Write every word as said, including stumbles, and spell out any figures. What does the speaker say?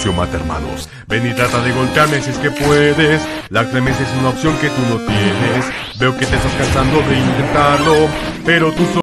divorcio mata hermanos. Ven y trata de golpearme si es que puedes. La clemencia es una opción que tú no tienes. Veo que te estás cansando de intentarlo, pero tú